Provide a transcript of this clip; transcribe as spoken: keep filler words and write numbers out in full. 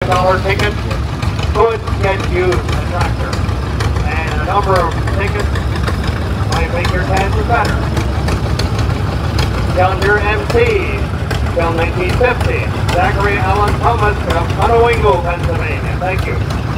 dollar ticket could get you a tractor. And a number of tickets might make your chances better. John Deere M C, till nineteen fifty. Zachary Allen Thomas from Ottawingo, Pennsylvania. Thank you.